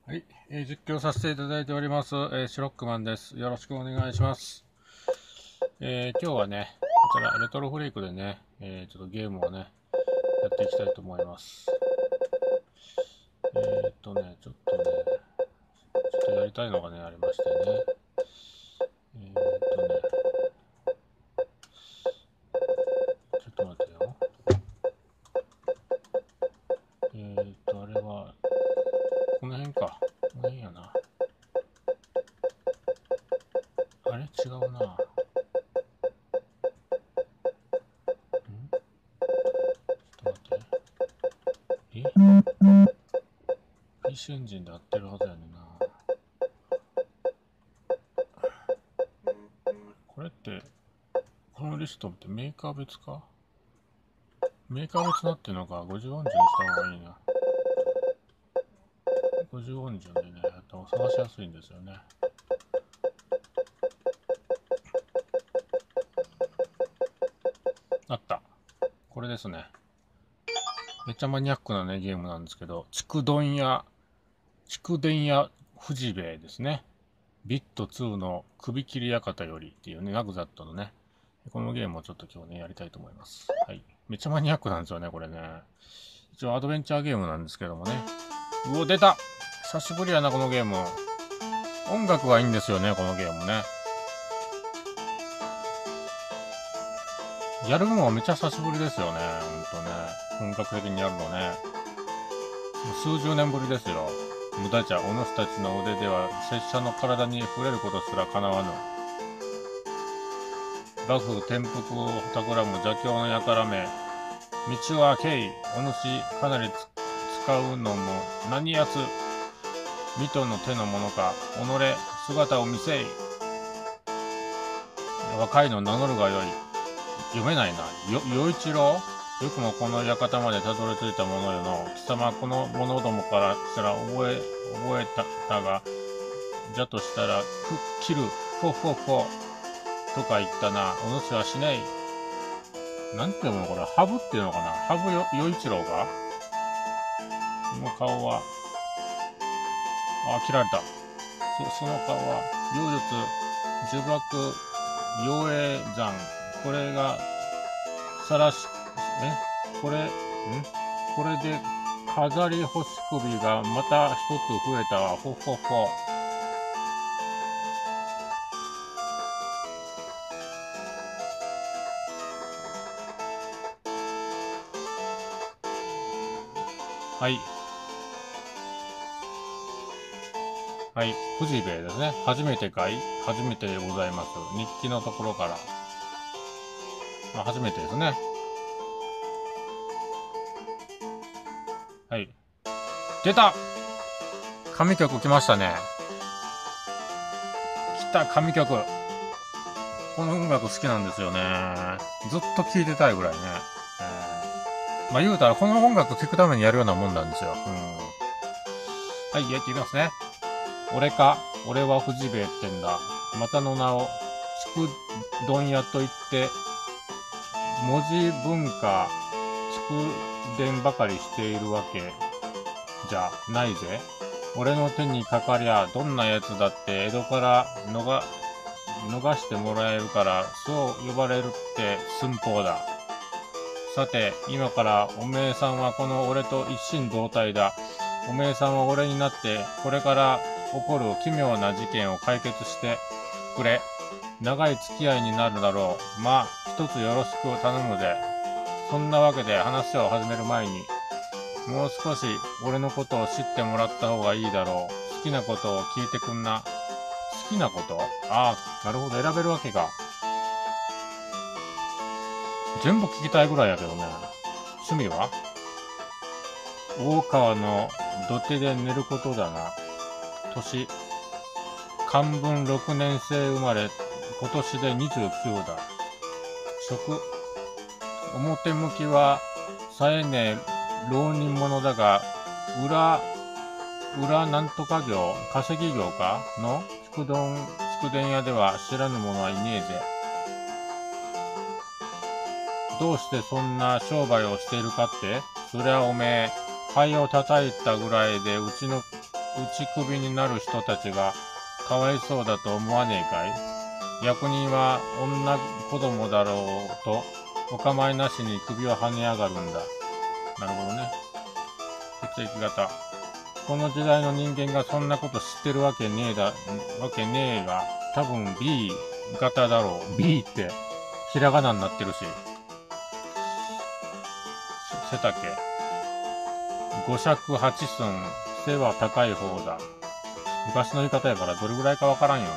はい、実況させていただいております、シロックマンです。よろしくお願いします。今日はね、こちらレトロフリークでね、ちょっとゲームをね、やっていきたいと思います。ちょっとやりたいのがね、ありましてね。ちょっと待ってよ。あれは、この辺か。この辺やな。あれ違うな。ちょっと待って。PC エンジンで合ってるはずやねんな。これって、このリストってメーカー別か？メーカー別なってるのか、50音順にした方がいいな。50音順でね、やった方が探しやすいんですよね。あった。これですね。めっちゃマニアックなね、ゲームなんですけど、筑電屋藤兵衛ですね。ビット2の首切り館よりっていうね、ヤグザットのね、このゲームをちょっと今日ね、やりたいと思います。はい。めっちゃマニアックなんですよね、これね。一応アドベンチャーゲームなんですけどもね。うお、出た！久しぶりやな、このゲーム。音楽がいいんですよね、このゲームね。やるのはめっちゃ久しぶりですよね、ほんとね。本格的にやるのね。もう数十年ぶりですよ。無駄じゃ、お主たちの腕では、拙者の体に触れることすら叶わぬ。幕府転覆を企む邪教の輩め。道は敬意。お主、かなり使うのも何やつ。水戸の手のものか。己、姿を見せい。若いの名乗るがよい。読めないな。与一郎？よくもこの館までたどり着いたものよの。貴様、この者どもからしたら覚えたが、じゃとしたら、切る、フォフォフォ、とか言ったな。お主はしねえ。なんて読むのこれ、ハブっていうのかな？ハブ与一郎か？その顔は、切られた。その顔は、妖術、呪縛、妖艶山。これが、さらし、これで、飾り干し首がまた一つ増えたわ。ほほほ。はい。はい。藤兵衛ですね。初めてでございます。日記のところから。初めてですね。はい。出た！神曲来ましたね。来た、神曲。この音楽好きなんですよね。ずっと聴いてたいぐらいね。言うたらこの音楽聴くためにやるようなもんなんですよ。はい、やっていきますね。俺は藤兵衛ってんだ。またの名を、筑問屋と言って、文字文化、筑伝ばかりしているわけじゃないぜ。俺の手にかかりゃ、どんなやつだって江戸から逃してもらえるから、そう呼ばれるって寸法だ。さて、今からおめえさんはこの俺と一心同体だ。おめえさんは俺になって、これから起こる奇妙な事件を解決してくれ。長い付き合いになるだろう。まあ、一つよろしく頼むぜ。そんなわけで話を始める前に、もう少し俺のことを知ってもらった方がいいだろう。好きなことを聞いてくんな。好きなこと？なるほど、選べるわけか。全部聞きたいぐらいやけどね。趣味は大川の土手で寝ることだな。年、漢文6年生生まれ、今年で29だ。職、表向きは、さえねえ浪人者だが、裏なんとか業、稼ぎ業かの筑電屋では知らぬ者はいねえぜ。どうしてそんな商売をしているかって？そりゃおめえ、灰を叩いたぐらいでうちのち首になる人たちがかわいそうだと思わねえかい？役人は女子供だろうとお構いなしに首を跳ね上がるんだ。なるほどね。血液型。この時代の人間がそんなこと知ってるわけねえが、多分 B 型だろう。B ってひらがなになってるし。背丈。五尺八寸。背は高い方だ。昔の言い方やからどれぐらいかわからんよな。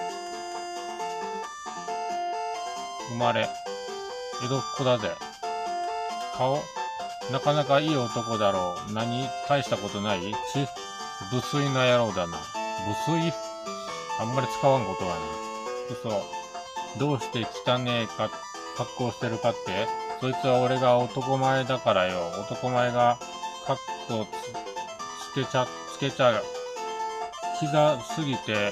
生まれ。江戸っ子だぜ。顔。なかなかいい男だろう。何大したことない？無粋な野郎だな。無粋？あんまり使わんことはな。嘘。どうして汚ねえか、格好してるかって？そいつは俺が男前だからよ。男前が、格好つけちゃ、キザすぎて、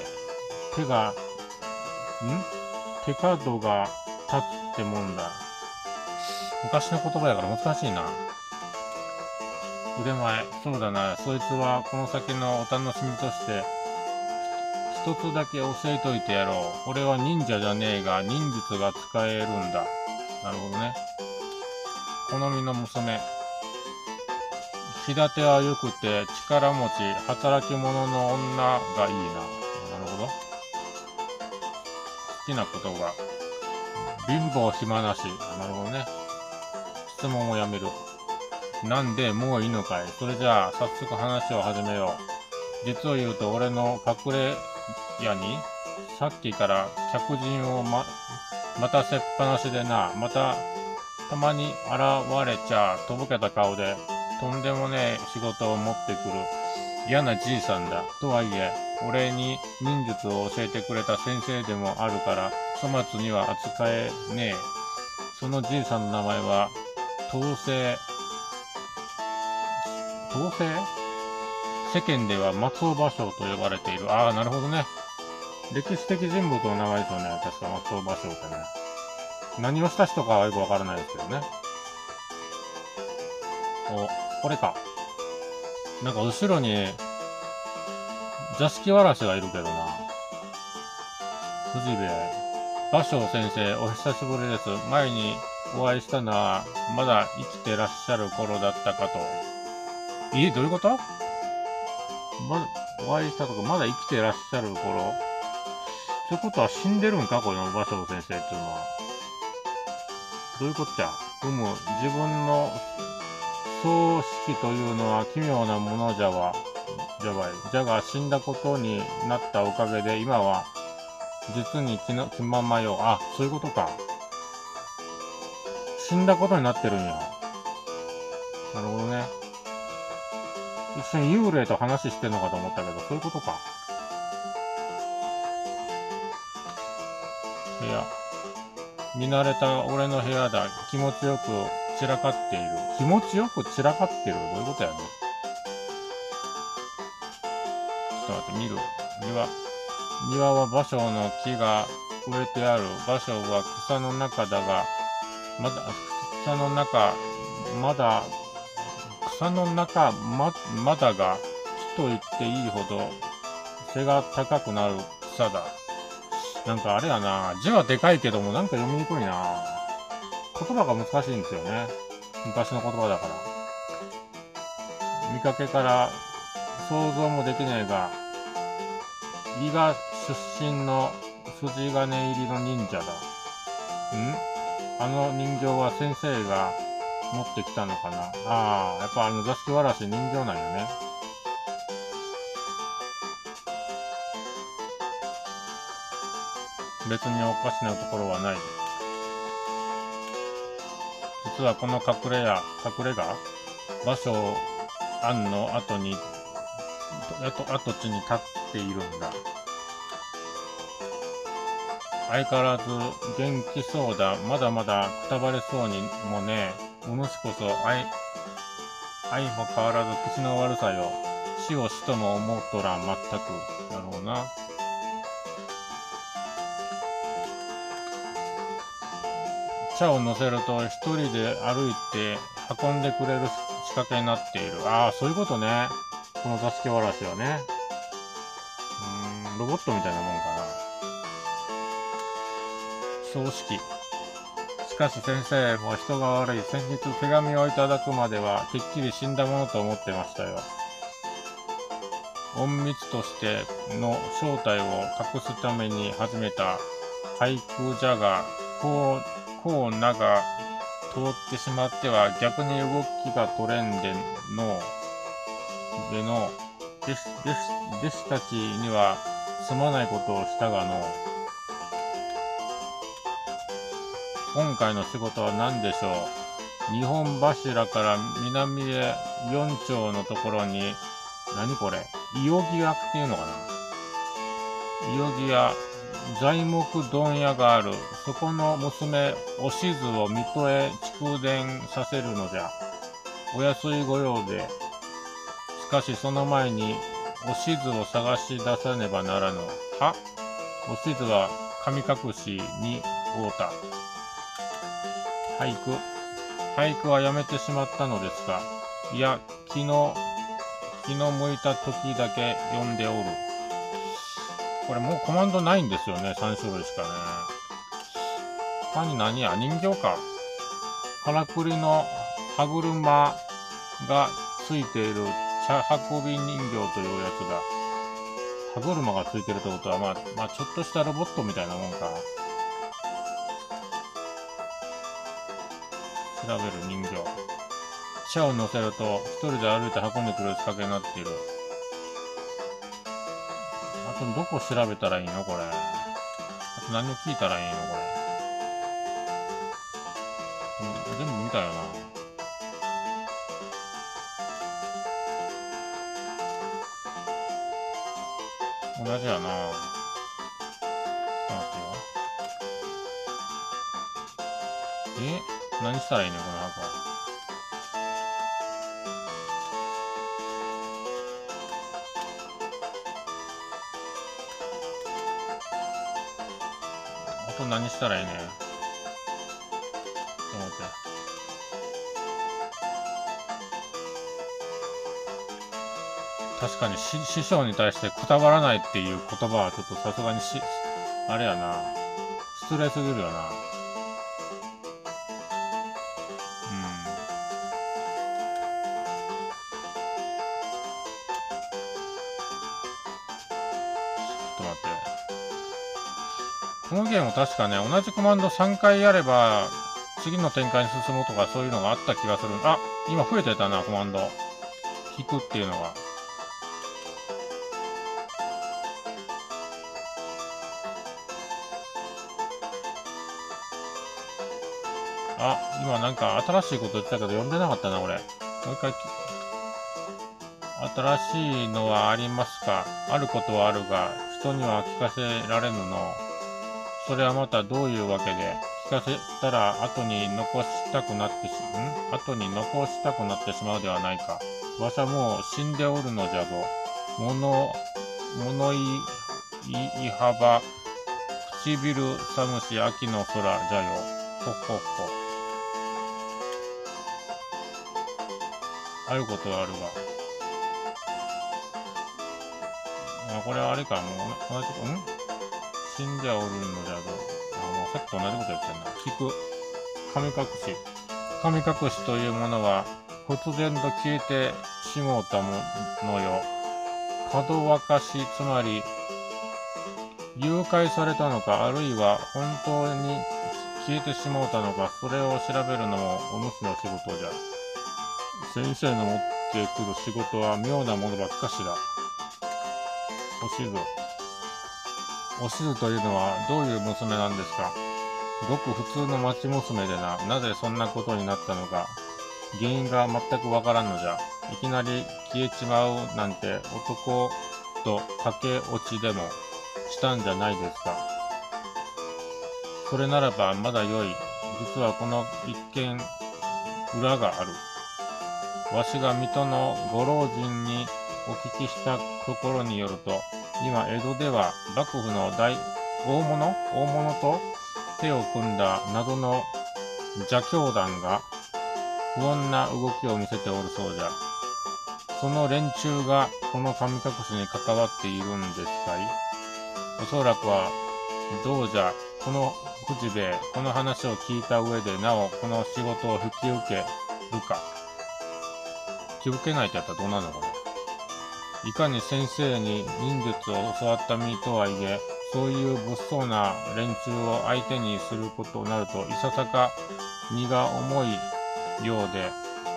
手角が立つってもんだ。昔の言葉やから難しいな。腕前。そうだな。そいつはこの先のお楽しみとして、一つだけ教えといてやろう。俺は忍者じゃねえが、忍術が使えるんだ。なるほどね。好みの娘。気立ては良くて、力持ち、働き者の女がいいな。なるほど。好きなことが。貧乏暇なし。なるほどね。質問をやめる。なんでもういいのかい？それじゃあ、早速話を始めよう。実を言うと、俺の隠れ家に、さっきから客人を待たせっぱなしでな、たまに現れちゃ、とぼけた顔で、とんでもねえ仕事を持ってくる嫌なじいさんだ。とはいえ、俺に忍術を教えてくれた先生でもあるから、粗末には扱えねえ。そのじいさんの名前は、統制世間では松尾芭蕉と呼ばれている。ああ、なるほどね。歴史的人物の名前ですよね。確か松尾芭蕉ってね。何をした人かはよくわからないですけどね。これか。なんか後ろに、座敷わらしがいるけどな。藤部、芭蕉先生、お久しぶりです。前にお会いしたのは、まだ生きてらっしゃる頃だったかと。どういうこと？お会いしたとか、まだ生きてらっしゃる頃？ということは死んでるんかこの芭蕉先生っていうのは。どういうこっちゃ？自分の葬式というのは奇妙なものじゃわい。じゃが死んだことになったおかげで今は実に気ままよ。あ、そういうことか。死んだことになってるんや。なるほどね。一瞬幽霊と話してんのかと思ったけど、そういうことか。部屋。見慣れた俺の部屋だ。気持ちよく散らかっている。気持ちよく散らかってる？どういうことやね。ちょっと待って、見る。庭は芭蕉の木が植えてある。芭蕉は草の中だが、まだが、木と言っていいほど背が高くなる草だ。なんかあれやな、字はでかいけどもなんか読みにくいな。言葉が難しいんですよね。昔の言葉だから。見かけから想像もできないが、伊賀出身の筋金入りの忍者だ。あの人形は先生が持ってきたのかな。やっぱ座敷わらし人形なんよね。別におかしなところはない。実はこの隠れ家、芭蕉庵の跡地に立っているんだ。相変わらず元気そうだ。まだまだくたばれそうにもね。お主こそ相も変わらず口の悪さよ。死を死とも思うとら全く。なるほどな。茶を乗せると一人で歩いて運んでくれる仕掛けになっている。そういうことね。 この座敷わらしはね。ロボットみたいなもんかな。葬式。しかし先生も人が悪い。先日手紙をいただくまではてっきり死んだものと思ってましたよ。隠密としての正体を隠すために始めた俳句じゃが、こう名が通ってしまっては逆に動きが取れんでの、弟子たちにはすまないことをしたがの、今回の仕事は何でしょう。日本柱から南へ4丁のところに、何これ、伊予木屋っていうのかな。伊予木屋、材木問屋がある。そこの娘、おしずを水戸へ蓄電させるのじゃ。お安い御用で。しかしその前に、おしずを探し出さねばならぬ。は？おしずは神隠しに会うた。俳句はやめてしまったのですか。いや、気の向いた時だけ読んでおる。これもうコマンドないんですよね。3種類しかね。他に何や、人形か。からくりの歯車がついている茶運び人形というやつだ。歯車がついてるってことは、まあちょっとしたロボットみたいなもんか。調べる人形。茶を乗せると一人で歩いて運んでくる仕掛けになっている。あとどこ調べたらいいのこれ。あと何を聞いたらいいのこれ。全部見たよな。同じやな。ちょっと待ってよ。何したらいいのこの箱。あと何したらいいね。ちょっと待って。確かに師匠に対してくたばらないっていう言葉はちょっとさすがにあれやな。失礼すぎるよな。このゲーム確かね、同じコマンド3回やれば、次の展開に進むとかそういうのがあった気がする。あ、今増えてたな、コマンド。引くっていうのが。あ、今なんか新しいこと言ってたけど読んでなかったな、俺。もう一回。新しいのはありますか？あることはあるが、人には聞かせられぬの。それはまたどういうわけで、聞かせたら後に残したくなってしまうではないか。わしはもう死んでおるのじゃぞ。物い幅、唇寒し秋の空じゃよ。ほっほっほ。あることはあるが。これはあれか、もう同じこと、死んではおるのじゃぞ。もうさっきと同じこと言ってんな。聞く。神隠し。神隠しというものは、忽然と消えてしもうたものよ。かどわかし、つまり、誘拐されたのか、あるいは本当に消えてしもうたのか、それを調べるのもお主の仕事じゃ。先生の持ってくる仕事は妙なものばっかしだ。おしずというのはどういう娘なんですか？ごく普通の町娘でなぜそんなことになったのか、原因が全くわからんのじゃ。いきなり消えちまうなんて男と駆け落ちでもしたんじゃないですか。それならばまだ良い。実はこの一件裏がある。わしが水戸のご老人にお聞きしたところによると、今江戸では幕府の大物と手を組んだ謎の邪教団が不穏な動きを見せておるそうじゃ。 その連中がこの神隠しに関わっているんですかい？おそらくは、どうじゃ、この藤兵衛、この話を聞いた上で、なお、この仕事を引き受けるか。引き受けないってやったらどうなるのかな。いかに先生に忍術を教わった身とはいえ、そういう物騒な連中を相手にすることになると、いささか荷が重いようで、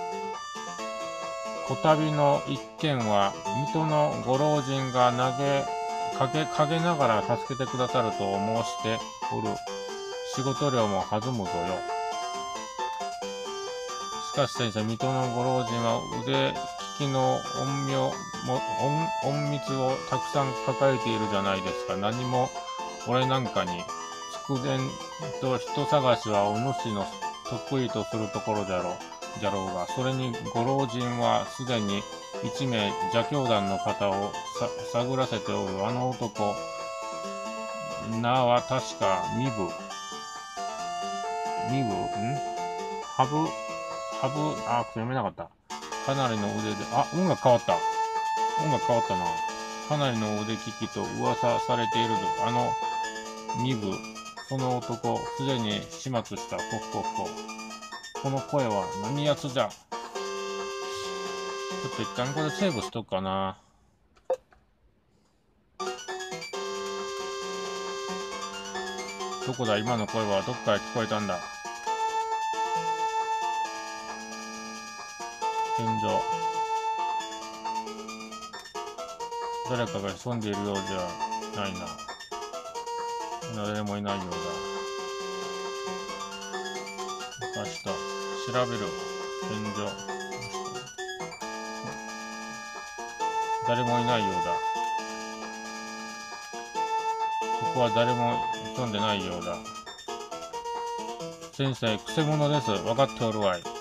こたびの一件は、水戸のご老人が陰ながら助けてくださると申しておる。仕事量も弾むぞよ。しかし先生、水戸のご老人は腕利きの隠密をたくさん抱えているじゃないですか。何も俺なんかに、筑前と人探しはお主の得意とするところじゃろうが、それにご老人はすでに一名邪教団の方を探らせておる。あの男、名は確か読めなかった。かなりの腕で、音楽変わった。な。かなりの腕利きと噂されているぞ。あの、その男、すでに始末した。この声は何やつじゃ。ちょっと一旦これセーブしとくかな。どこだ、今の声はどっから聞こえたんだ。天井。誰かが潜んでいるようじゃないな。誰もいないようだ。明日、調べる。天井。誰もいないようだ。ここは誰も潜んでないようだ。先生、くせ者です。分かっておるわい。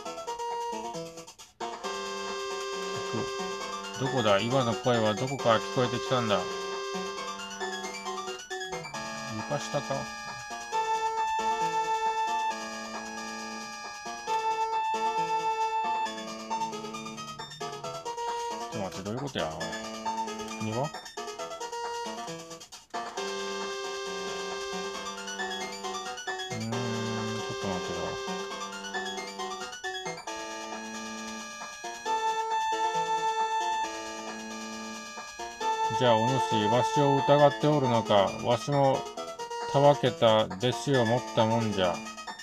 どこだ？今の声はどこから聞こえてきたんだ？床下か？ちょっと待って、どういうことや？何が？ちょっと待ってよ。じゃあお主、わしを疑っておるのか。わしもたわけた弟子を持ったもんじゃ。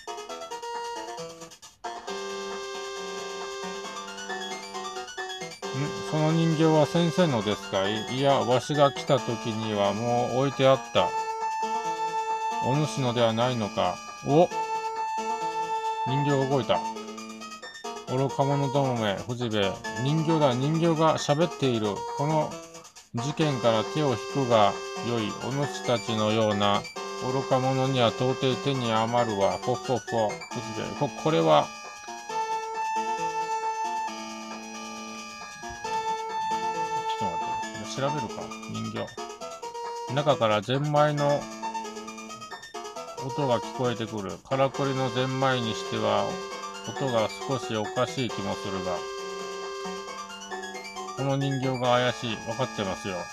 その人形は先生のですかい？いや、わしが来た時にはもう置いてあった。お主のではないのか。お、人形が動いた。愚か者どもめ、藤兵衛。人形が喋っている。この事件から手を引くがよい。お主たちのような愚か者には到底手に余るわ。藤兵衛。これは、ちょっと待って。調べるか。人形。中からゼンマイの音が聞こえてくる。からくりのゼンマイにしては音が少しおかしい気もするが、この人形が怪しい。わかってますよ。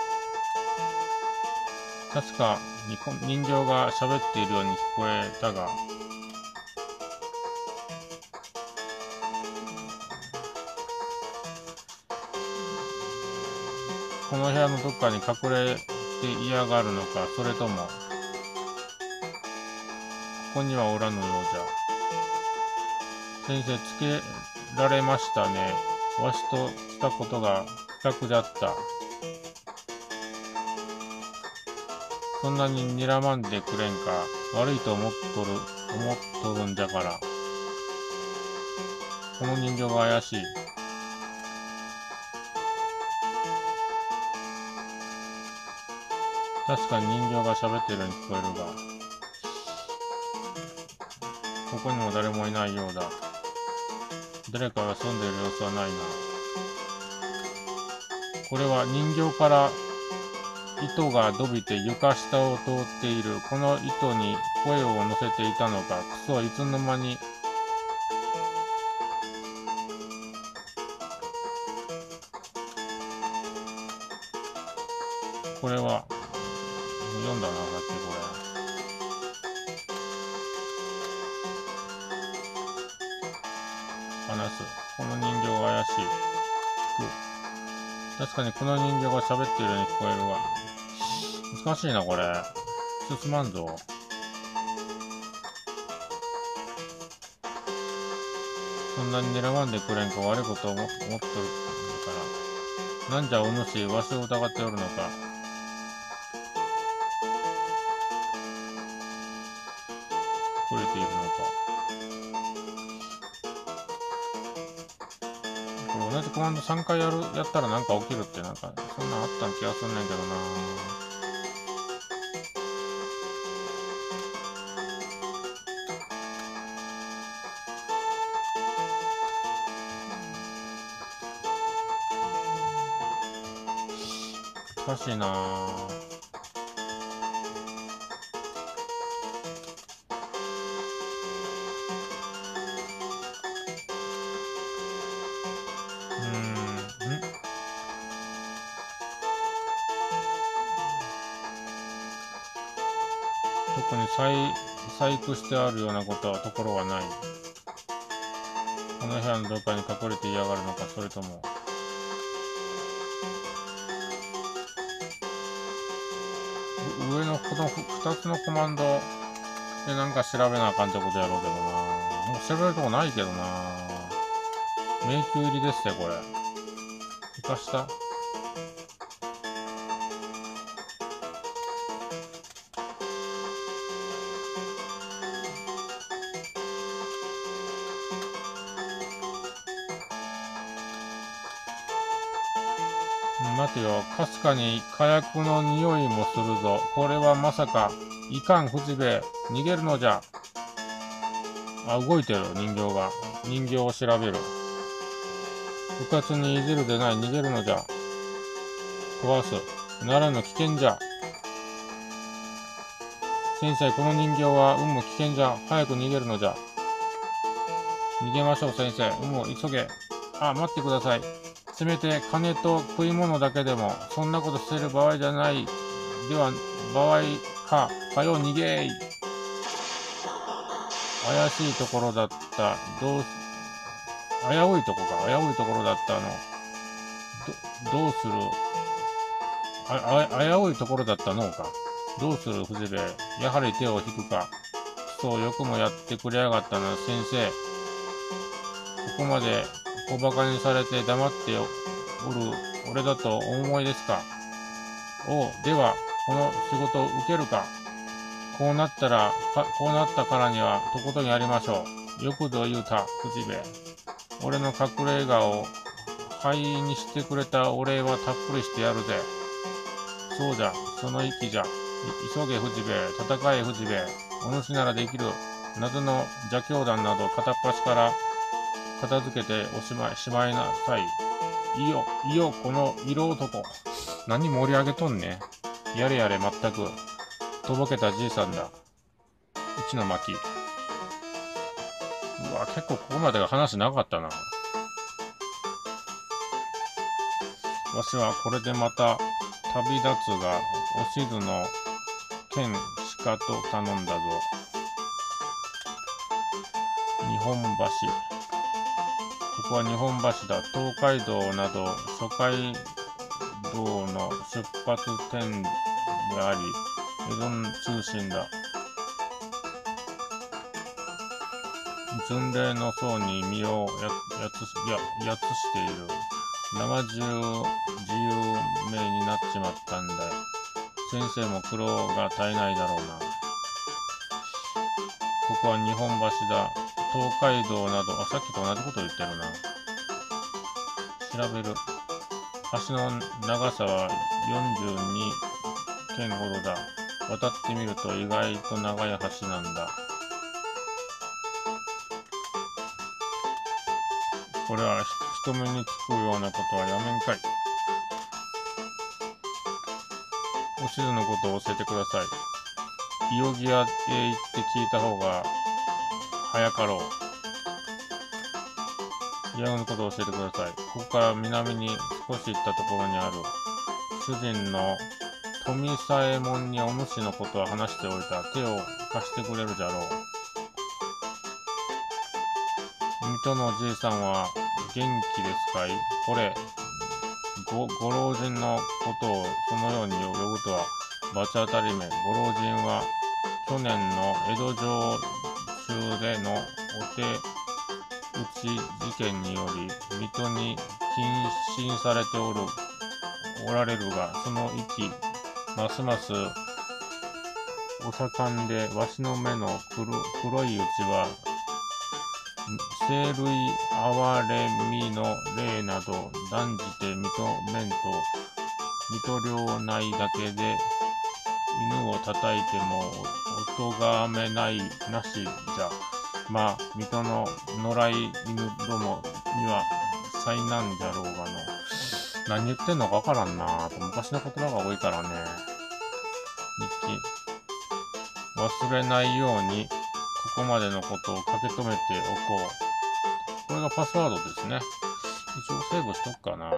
確かに人形が喋っているように聞こえたが、この部屋のどっかに隠れて嫌がるのか、それとも、ここにはおらぬようじゃ。先生、つけられましたね。わしとしたことが不覚じゃった。そんなに睨まんでくれんか。悪いと思っとるんじゃから。この人形が怪しい。確かに人形が喋っているように聞こえるが、ここにも誰もいないようだ。誰かが住んでいる様子はないな。これは人形から糸が伸びて床下を通っている。この糸に声を乗せていたのか。くそ、いつの間に。 これは、読んだな、さっきこれ。話す。この人形が怪しい。聞く。確かにこの人形が喋っているように聞こえるが。難しいな、これ。進まんぞ。そんなに狙わんでくれんか悪いことを思っとるから。なんじゃお主、わしを疑っておるのか。隠れているのか。これ同じコマンド3回やったらなんか起きるってなんか、そんなんあったん気がすんねんけどな。難しいなぁ。特に細工してあるようなところはない。この部屋のどっかに隠れて嫌がるのか、それとも。上のこの2つのコマンドでなんか調べなあかんってことやろうけどな。もう調べるとこないけどな。迷宮入りですね、これ。生かした待てよ、かすかに火薬の匂いもするぞ。これはまさか、いかん藤兵衛、逃げるのじゃ。あ、動いてる、人形が。人形を調べる。部活にいじるでない、逃げるのじゃ。壊す。ならぬ危険じゃ。先生、この人形は、危険じゃ。早く逃げるのじゃ。逃げましょう、先生。急げ。あ、待ってください。せめて金と食い物だけでも、そんなことしてる場合じゃない。では、場合か。かよ、逃げーい。怪しいところだった。危ういところだったの。どうする危ういところだったのか。どうする藤兵衛。やはり手を引くか。そう、よくもやってくれやがったな、先生。ここまで小馬鹿にされて黙っておる俺だとお思いですか。おう、では、この仕事を受けるか。こうなったからには、とことんやりましょう。よくぞ言うた、藤兵衛。俺の隠れ家を灰にしてくれたお礼はたっぷりしてやるぜ。そうじゃ、その意気じゃ。急げ藤兵衛、戦え藤兵衛。お主ならできる。謎の邪教団など片っ端から片付けてしまいなさい。いよ、この色男。何盛り上げとんね。やれやれ、まったく。とぼけたじいさんだ。一の巻。うわ、結構ここまでが話なかったな。わしはこれでまた旅立つが、おしずの剣しかと頼んだぞ。日本橋。ここは日本橋だ。東海道など諸街道の出発点であり、江戸中心だ。巡礼の僧に身をやつしている。生自由名になっちまったんだよ。先生も苦労が絶えないだろうな。ここは日本橋だ。東海道など、さっきと同じこと言ってるな。調べる。橋の長さは42県ほどだ。渡ってみると意外と長い橋なんだ。これは人目につくようなことはやめんかい。おしずのことを教えてください。伊予木屋へ行って聞いた方が早かろう。伊予のことを教えてください。ここから南に少し行ったところにある主人の富左衛門にお主のことは話しておいた。手を貸してくれるじゃろう。水戸のおじいさんは元気ですかい？これ、ご老人のことをそのように呼ぶとは罰当たりめ。ご老人は去年の江戸城中でのお手打ち事件により水戸に謹慎されておられるが、その息ますますお盛んで、わしの目の黒いうちは生類憐れみの例など断じて認めんと、水戸領内だけで犬を叩いてもお咎めないなしじゃ。まあ水戸の野良い犬どもには災難じゃろうがの。何言ってんのかわからんなぁと。昔の言葉が多いからね。日記。忘れないようにここまでのことを書き留めておこう。これがパスワードですね。一応セーブしとくかな。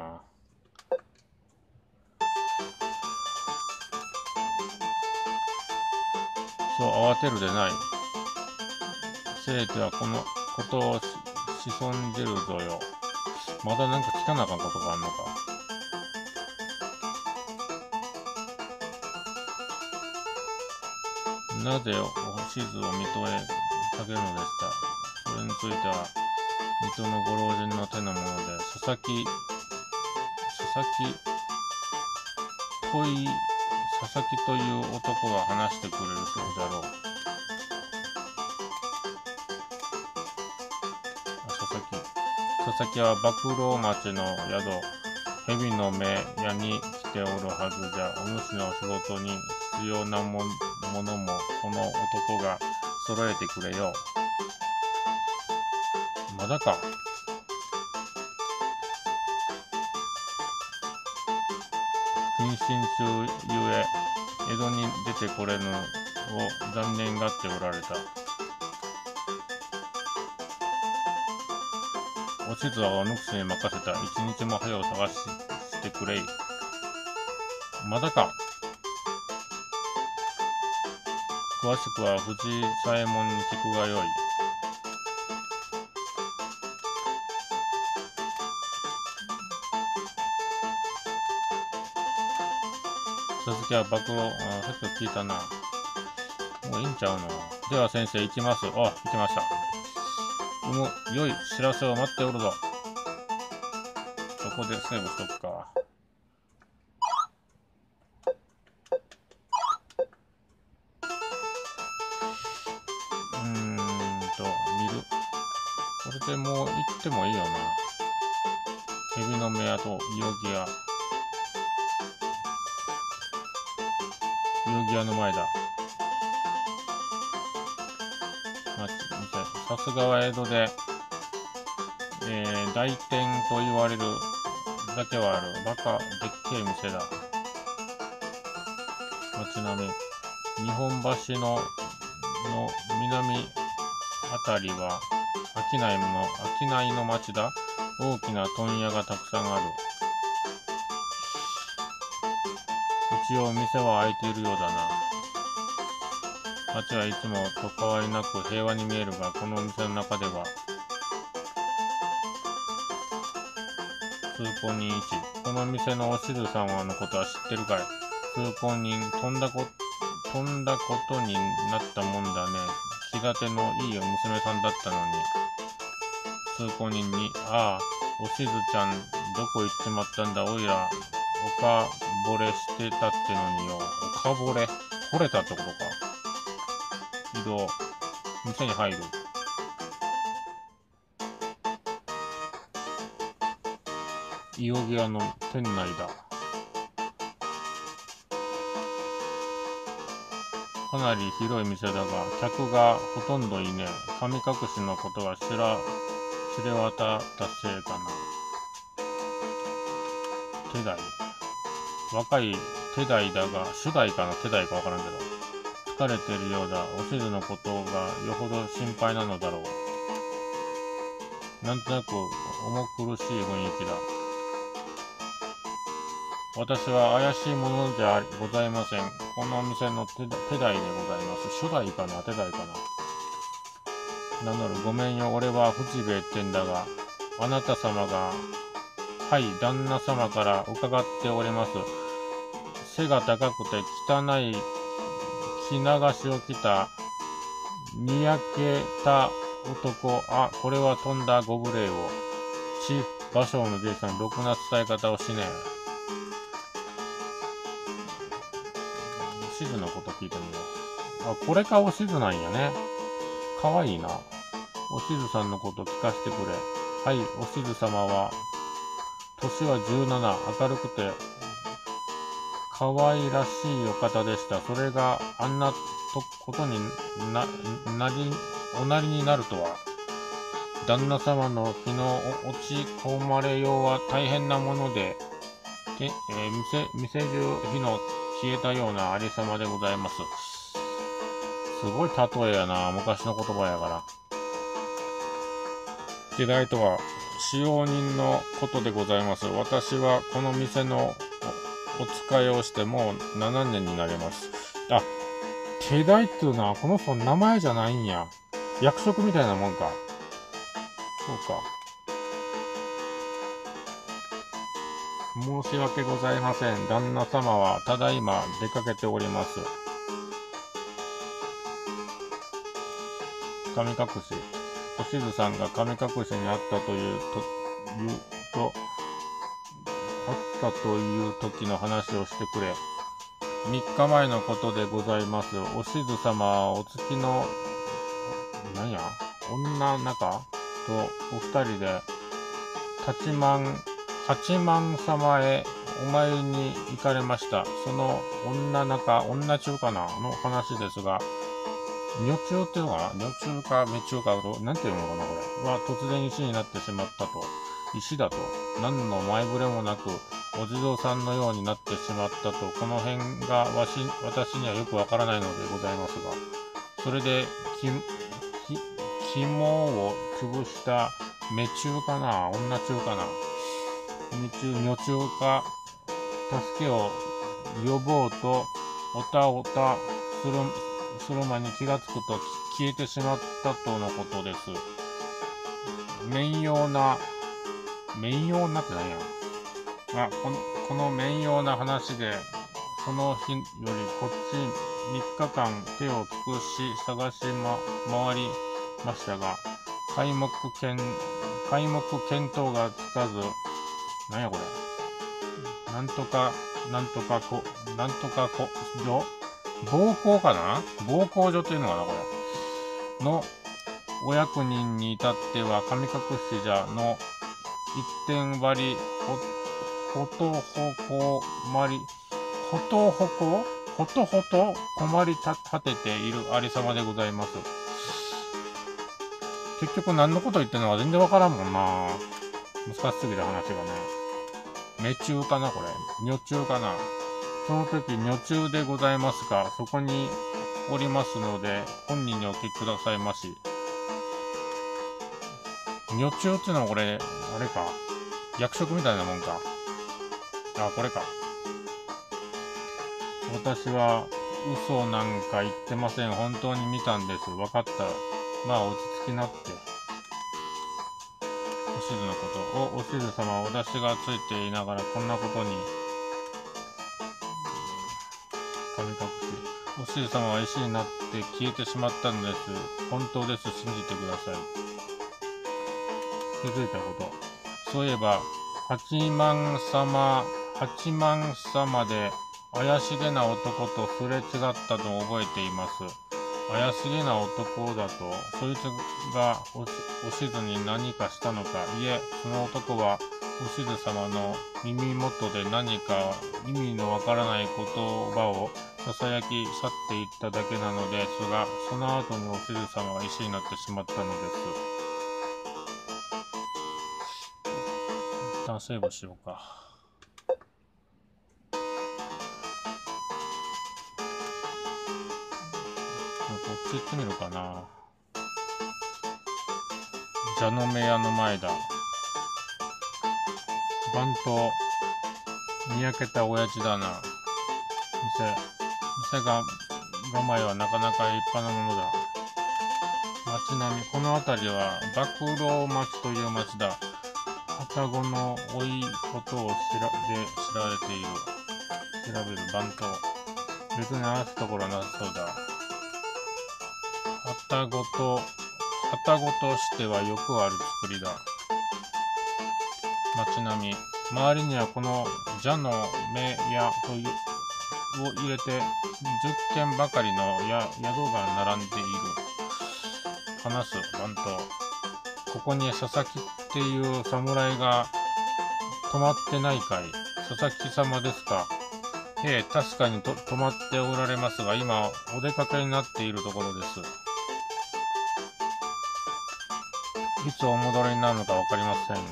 そう、慌てるでない。せいてはこのことをしそんじるぞよ。まだなんか聞かなあかんことがあんのか。なぜおしずを水戸へかけるのでした。それについては水戸のご老人の手のもので、佐々木という男が話してくれるそうだろう。佐々木は幕老町の宿、蛇の目屋に来ておるはずじゃ。お主の仕事に必要なものもこの男が揃えてくれよう。まだか。謹慎中ゆえ江戸に出てこれぬを残念がっておられた。おしずはおぬくしに任せた。一日も早う探してくれい。まだか。詳しくは藤左衛門に聞くがよい。佐々木は暴露、さっき聞いたな。もういいんちゃうの。では先生行きます。あ、行きました。良い知らせを待っておるぞ。そこでセーブしとくか。見る。これでもう行ってもいいよな。蛇の目屋と伊予木屋。伊予木屋の前だ。さすがは江戸で、大店と言われるだけはあるバカでっけえ店だ。街並み。日本橋の南あたりは商いの町だ。大きな問屋がたくさんある。一応店は開いているようだな。街はいつもと変わりなく平和に見えるが、この店の中では通行人1。この店のおしずさんのことは知ってるかい？通行人、飛んだことになったもんだね。気立てのいい娘さんだったのに。通行人に、ああ、おしずちゃんどこ行っちまったんだ。おいらおかぼれしてたってのによ。おかぼれ惚れたってことか。移動、店に入る。伊予木屋の店内だ。かなり広い店だが、客がほとんどいねえ。神隠しのことが知れ渡ったせいかな。手代。若い手代だが、主代かな手代かわからんけど。疲れてるようだ。おしずのことがよほど心配なのだろう。なんとなく重苦しい雰囲気だ。 私は怪しいものじゃございません。この店の手代でございます。初代かな手代かな。名乗る。ごめんよ、俺は藤兵衛ってんだが、あなた様が、はい、旦那様から伺っております。背が高くて汚い着流しを着た、にやけた男。あ、これはとんだご無礼を。芭蕉のじいさん、ろくな伝え方をしねえ。おしずのこと聞いてみよう。あ、これかおしずなんやね。かわいいな。おしずさんのこと聞かせてくれ。はい、おしず様は、年は17、明るくて、可愛らしいお方でした。それがあんなことにおなりになるとは。旦那様の気の落ち込まれようは大変なもので、店中火の消えたようなありさまでございます。すごい例えやな。昔の言葉やから。手代とは、使用人のことでございます。私はこの店のお使いをしてもう7年になります。あ、手代っていうのはこの人の名前じゃないんや。役職みたいなもんか。そうか。申し訳ございません。旦那様はただいま出かけております。神隠し。おしずさんが神隠しにあったという時の話をしてくれ。3日前のことでございます。おしず様はお月の、女中とお二人で、八幡様へお参りに行かれました。その女中かなの話ですが、女中っていうのかな女中か女中かなんていうのかなこれは突然石になってしまったと。石だと。何の前触れもなく、お地蔵さんのようになってしまったと。この辺が私にはよくわからないのでございますが、それで、肝を潰した女中かな女中かな女中か、助けを呼ぼうと、おたする間に気がつくと消えてしまったとのことです。面用なって何や。この面用な話で、その日よりこっち3日間手を尽くし探し回りましたが、皆目見当がつかず、何やこれ。なんとか所暴行かな暴行所っていうのかなこれ。のお役人に至っては神隠しじゃの一点割りほと困り立てているありさまでございます。結局何のこと言ってんのか全然わからんもんな。難しすぎる話がね。女中かなこれ。女中かな。その時女中でございますが、そこにおりますので、本人にお聞きくださいまし。女中っていうのはこれ、あれか。役職みたいなもんか。あ、これか。私は嘘なんか言ってません。本当に見たんです。わかった。まあ落ち着きなって。おしずのことを、おしず様は私がついていながらこんなことに、神隠し。おしず様は石になって消えてしまったのです。本当です。信じてください。気づいたこと。そういえば、八幡様で怪しげな男とすれ違ったと覚えています。怪しげな男だと、そいつがおしずに何かしたのか。いえ、その男はおしず様の耳元で何か意味のわからない言葉を囁き去っていっただけなのですが、その後におしず様が石になってしまったのです。一旦セーブしようか。こっち行ってみるかな。蛇の目屋の前だ。番頭。 にやけた親父だな。店が前はなかなか立派なものだ。街並み、この辺りは曝露町という町だ。旅籠の多いことを知られている。調べる番頭。別に話すところなさそうだ。旅籠としてはよくある作りだ。街並み。周りにはこの蛇の目屋というを入れて10軒ばかりの宿が並んでいる。話す番頭。ここに佐々木っていう侍が泊まってないかい。佐々木様ですか。確かに泊まっておられますが、今お出かけになっているところです。いつお戻りになるのかわかりません。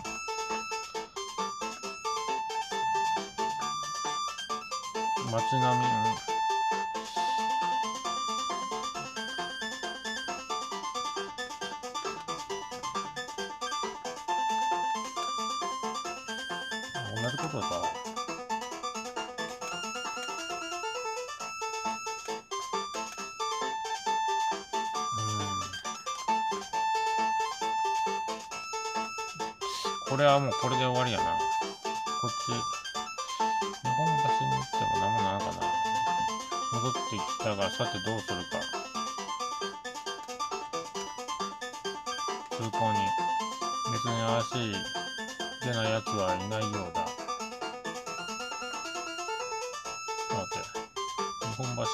街並み、同じことか。これはもうこれで終わりやな。こっち、日本橋に行っても何もなのかな。戻ってきたが、さてどうするか。通行に、別に怪しい出ない奴はいないようだ。待って、日本橋やって。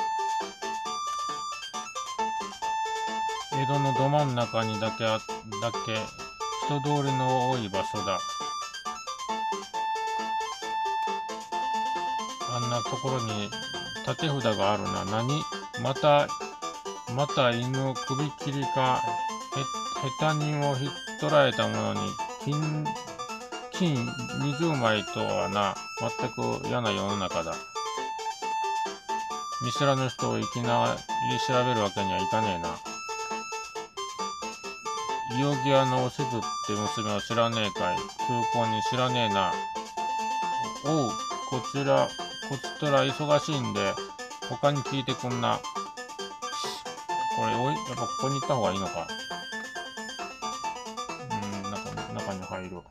江戸のど真ん中にだけ人通りの多い場所だ。あんなところに立て札があるな。また犬首切りか下手人をひっ捕らえたものに金20枚とはな、全く嫌な世の中だ。見知らぬ人をいきなり調べるわけにはいかねえな。いよぎ屋のおしずって娘を知らねえかい。通行に知らねえな。おう、こっちとら忙しいんで、他に聞いてくんな。これ、やっぱここに行った方がいいのか。中に入る。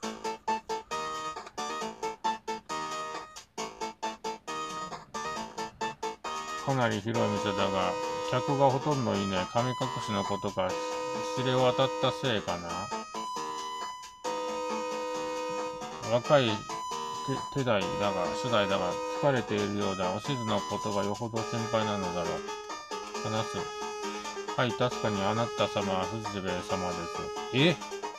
かなり広い店だが、客がほとんどいねえ。神隠しのことか知れ渡ったせいかな。若い世代だが疲れているようだ。おしずのことがよほど心配なのだろう。話す。はい、確かにあなた様は藤兵衛様です。聞く。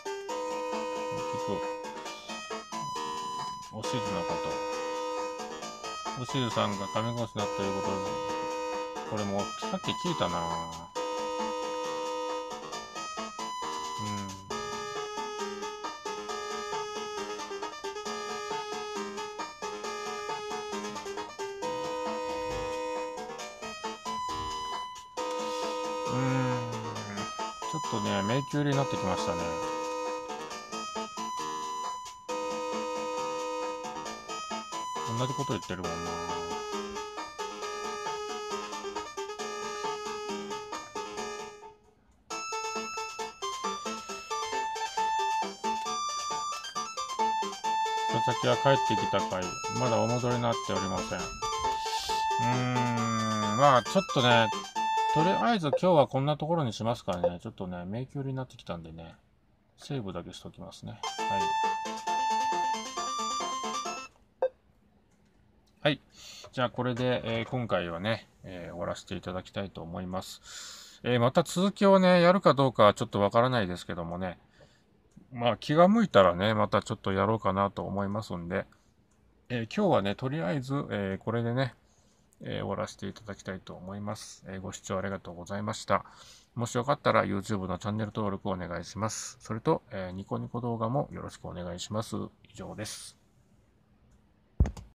おしずのこと。おしずさんが神殺しだということで、これもさっき聞いたな。ちょっとね、迷宮入りになってきましたね。同じこと言ってるもんな。佐々木は帰ってきたかい。まだお戻りになっておりません。まあちょっとね、とりあえず今日はこんなところにしますからね。ちょっとね、迷宮入りになってきたんでね、セーブだけしときますね。はい。はい。じゃあこれで、今回はね、終わらせていただきたいと思います。また続きをね、やるかどうかはちょっとわからないですけどもね。まあ気が向いたらね、またちょっとやろうかなと思いますんで、今日はね、とりあえず、これでね、終わらせていただきたいと思います。ご視聴ありがとうございました。もしよかったら YouTube のチャンネル登録をお願いします。それと、ニコニコ動画もよろしくお願いします。以上です。